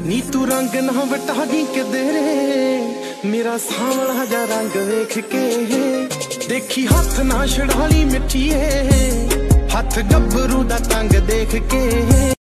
नी तू रंग ना बटा दी के तेरे मेरा सांवला जा रंग वेख के देखी हाथ ना छड़ाली मिठिए हाथ गब्बरू दा तंग देख के।